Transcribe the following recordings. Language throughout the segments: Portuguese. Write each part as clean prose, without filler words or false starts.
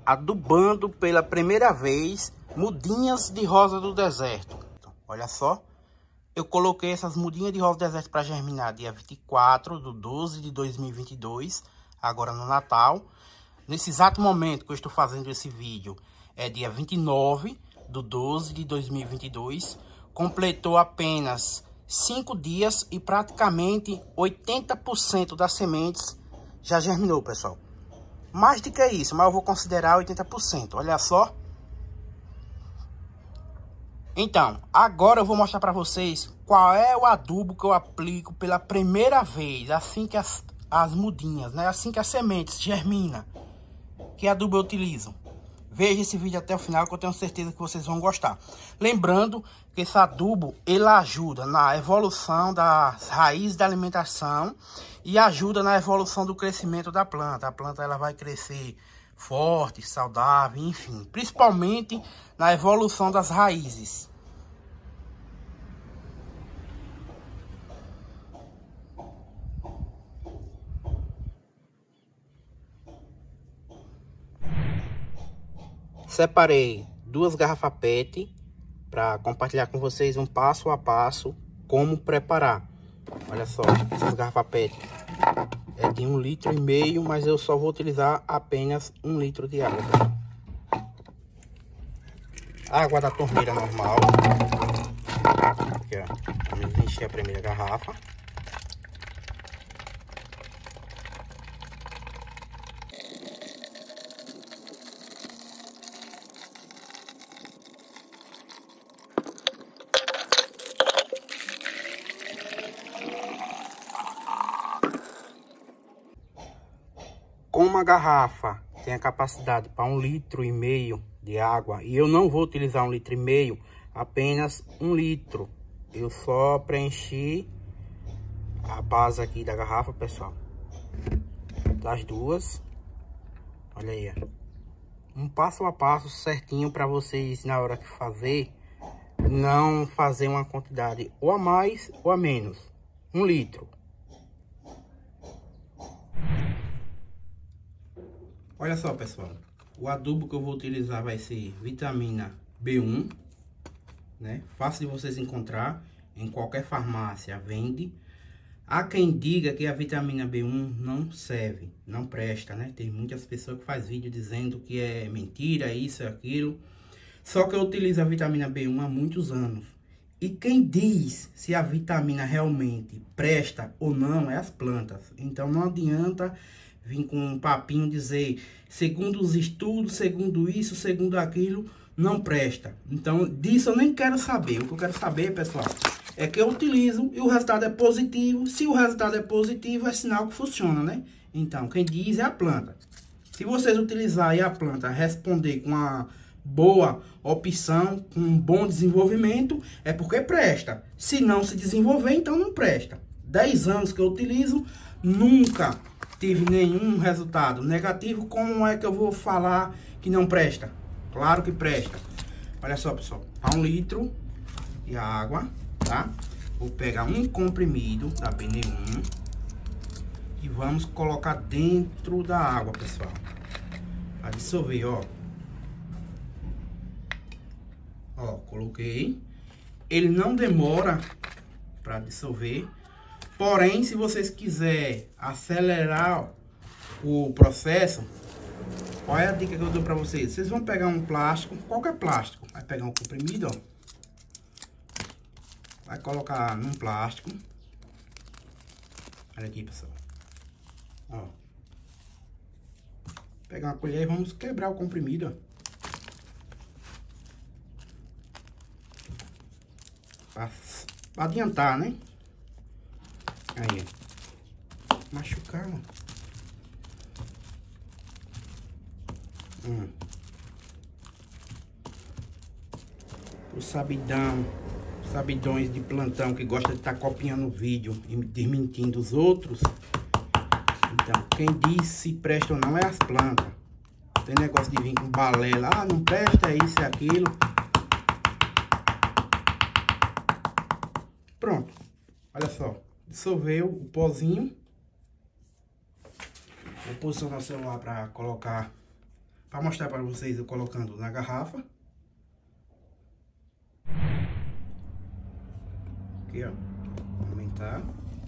adubando pela primeira vez mudinhas de rosa do deserto. Então, olha só, eu coloquei essas mudinhas de rosa do deserto para germinar dia 24/12 de 2022, agora no Natal. Nesse exato momento que eu estou fazendo esse vídeo, é dia 29/12 de 2022, completou apenas 5 dias e praticamente 80% das sementes já germinou, pessoal. Mais do que isso, mas eu vou considerar 80%, olha só. Então, agora eu vou mostrar para vocês qual é o adubo que eu aplico pela primeira vez, assim que as mudinhas, né? Assim que as sementes germinam. Que adubo eu utilizo? Veja esse vídeo até o final que eu tenho certeza que vocês vão gostar. Lembrando que esse adubo, ele ajuda na evolução das raízes da alimentação e ajuda na evolução do crescimento da planta. A planta ela vai crescer forte, saudável, enfim. Principalmente na evolução das raízes. Separei 2 garrafas PET para compartilhar com vocês um passo a passo como preparar. Olha só, essas garrafas PET é de 1,5 litro, mas eu só vou utilizar apenas 1 litro de água. Água da torneira normal. Aqui, ó. Vamos encher a primeira garrafa. Como uma garrafa tem a capacidade para 1,5 litro de água e eu não vou utilizar 1,5 litro, apenas 1 litro. Eu só preenchi a base aqui da garrafa, pessoal, das duas. Olha aí, ó. Um passo a passo certinho para vocês, na hora que fazer, não fazer uma quantidade ou a mais ou a menos. 1 litro. Olha só, pessoal, o adubo que eu vou utilizar vai ser vitamina B1, né? Fácil de vocês encontrar, em qualquer farmácia vende. Há quem diga que a vitamina B1 não serve, não presta, né? Tem muitas pessoas que fazem vídeo dizendo que é mentira, isso e aquilo. Só que eu utilizo a vitamina B1 há muitos anos. E quem diz se a vitamina realmente presta ou não é as plantas. Então não adianta vir com um papinho dizer, segundo os estudos, segundo isso, segundo aquilo, não presta. Então, disso eu nem quero saber. O que eu quero saber, pessoal, é que eu utilizo e o resultado é positivo. Se o resultado é positivo, é sinal que funciona, né? Então, quem diz é a planta. Se vocês utilizarem a planta responder com uma boa opção, com um bom desenvolvimento, é porque presta. Se não se desenvolver, então não presta. 10 anos que eu utilizo, nunca tive nenhum resultado negativo. Como é que eu vou falar que não presta? Claro que presta. Olha só, pessoal, a 1 litro de água, tá? Vou pegar um comprimido da BN1 e vamos colocar dentro da água, pessoal, para dissolver, ó. Ó, coloquei. Ele não demora para dissolver. Porém, se vocês quiserem acelerar o processo, qual é a dica que eu dou para vocês? Vocês vão pegar um plástico, qualquer plástico, vai pegar um comprimido, ó, vai colocar num plástico. Olha aqui, pessoal. Ó, pegar uma colher e vamos quebrar o comprimido, ó, para adiantar, né? Aí, machucar, ó. Os sabidões de plantão que gosta de estar copiando o vídeo e desmentindo os outros. Então, quem diz se presta ou não é as plantas. Tem negócio de vir com balela, ah, não presta, é isso, é aquilo. Pronto, olha só, dissolveu o pozinho. Vou posicionar o celular para colocar Para mostrar para vocês eu colocando na garrafa. Aqui, ó. Vou aumentar.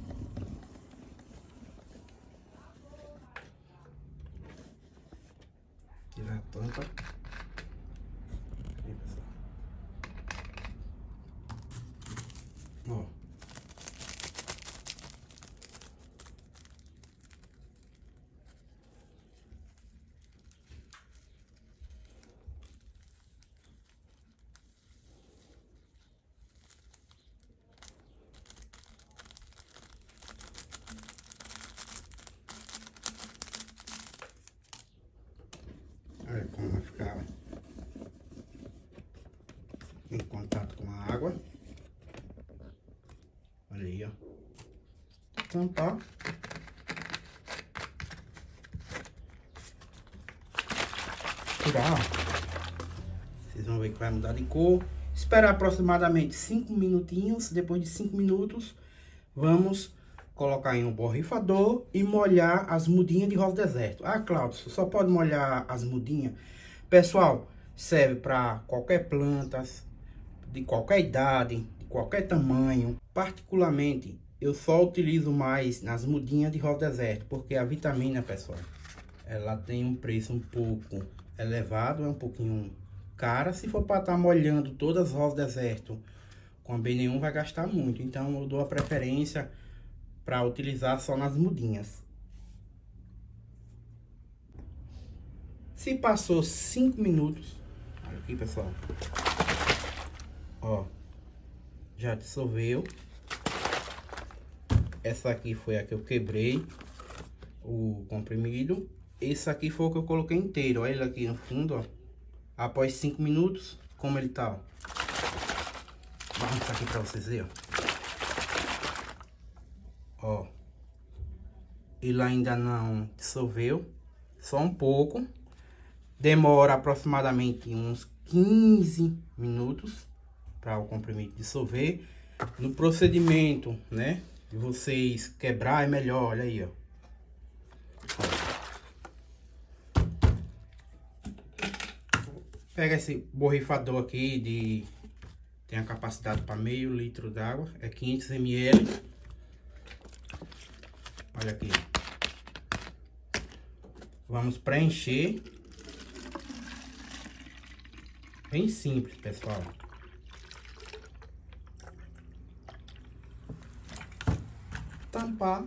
Tirar a tampa. Aqui, pessoal. Ó. Olha como vai ficar em contato com a água. Olha aí, ó. Tampar. Tirar, ó. Vocês vão ver que vai mudar de cor. Esperar aproximadamente 5 minutinhos. Depois de 5 minutos, vamos colocar em um borrifador e molhar as mudinhas de rosa deserto. Ah, Cláudio, você só pode molhar as mudinhas? Pessoal, serve para qualquer planta, de qualquer idade, de qualquer tamanho. Particularmente, eu só utilizo mais nas mudinhas de rosa deserto, porque a vitamina, pessoal, ela tem um preço um pouco elevado, é um pouquinho cara. Se for para estar molhando todas as rosas deserto com a B-nenhum, vai gastar muito. Então, eu dou a preferência para utilizar só nas mudinhas. Se passou 5 minutos, olha aqui, pessoal, ó, já dissolveu. Essa aqui foi a que eu quebrei o comprimido. Esse aqui foi o que eu coloquei inteiro. Olha ele aqui no fundo, ó. Após 5 minutos, como ele tá, ó. Vou mostrar aqui para vocês verem, ó. Ele ainda não dissolveu, só um pouco. Demora aproximadamente uns 15 minutos para o comprimido dissolver. No procedimento, né, de vocês quebrar é melhor, olha aí, ó. Pega esse borrifador aqui tem a capacidade para meio litro d'água, é 500 ml. Olha aqui. Vamos preencher. Bem simples, pessoal. Tampar.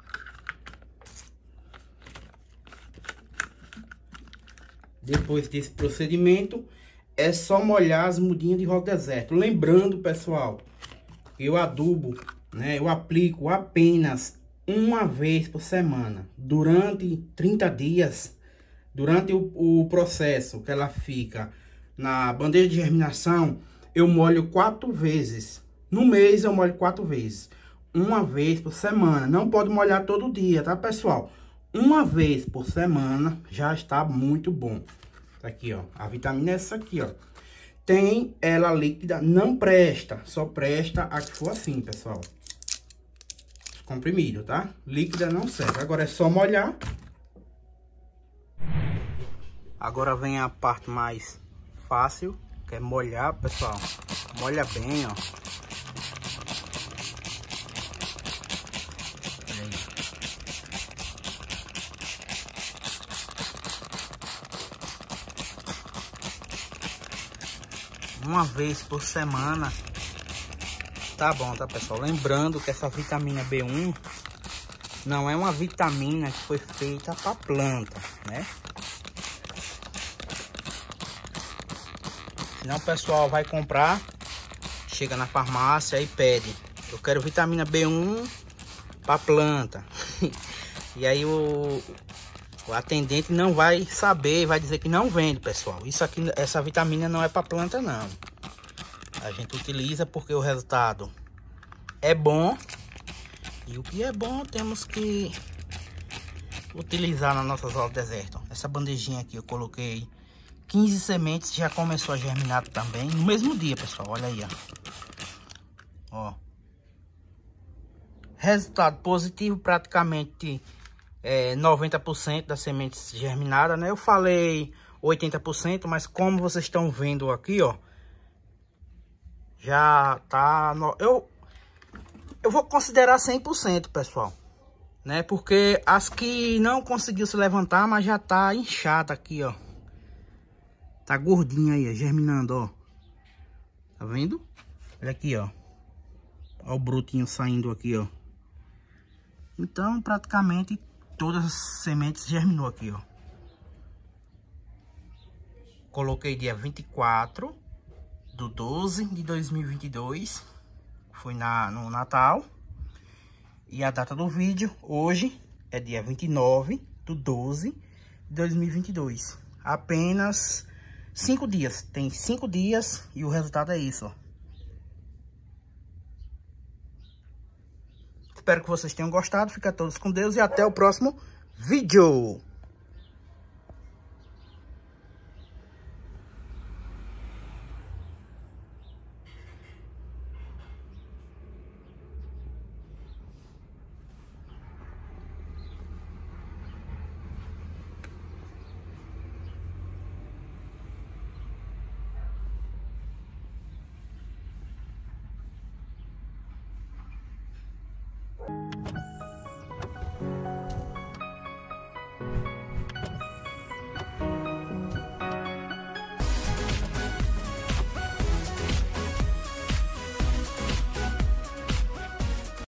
Depois desse procedimento, é só molhar as mudinhas de rosa deserto. Lembrando, pessoal, eu adubo, né? Eu aplico apenas uma vez por semana. Durante 30 dias, durante o processo que ela fica na bandeja de germinação, eu molho 4 vezes. No mês eu molho 4 vezes. Uma vez por semana. Não pode molhar todo dia, tá, pessoal? Uma vez por semana já está muito bom. Tá aqui, ó. A vitamina é essa aqui, ó. Tem ela líquida, não presta. Só presta a que for assim, pessoal. Comprimido, tá? Líquida não serve. Agora é só molhar. Agora vem a parte mais fácil, que é molhar, pessoal. Molha bem, ó. Uma vez por semana tá bom, tá, pessoal? Lembrando que essa vitamina B1 não é uma vitamina que foi feita para planta, né? Senão o pessoal vai comprar, chega na farmácia e pede: eu quero vitamina B1 para planta. E aí o atendente não vai saber, vai dizer que não vende, pessoal. Isso aqui, essa vitamina não é para planta, não. A gente utiliza porque o resultado é bom. E o que é bom temos que utilizar nas nossas hortas deserto. Essa bandejinha aqui eu coloquei 15 sementes, já começou a germinar também. No mesmo dia, pessoal, olha aí, ó. Resultado positivo, praticamente 90% das sementes germinadas, né? Eu falei 80%, mas como vocês estão vendo aqui, ó, já tá... Eu vou considerar 100%, pessoal, né? Porque as que não conseguiu se levantar, mas já tá inchada aqui, ó. Tá gordinha aí, ó, germinando, ó. Tá vendo? Olha aqui, ó. Ó o brotinho saindo aqui, ó. Então, praticamente, todas as sementes germinou aqui, ó. Coloquei dia 24/12/2022. Foi no Natal. E a data do vídeo, hoje, é dia 29/12/2022. Apenas 5 dias. Tem 5 dias e o resultado é isso, ó. Espero que vocês tenham gostado. Fica todos com Deus e até o próximo vídeo.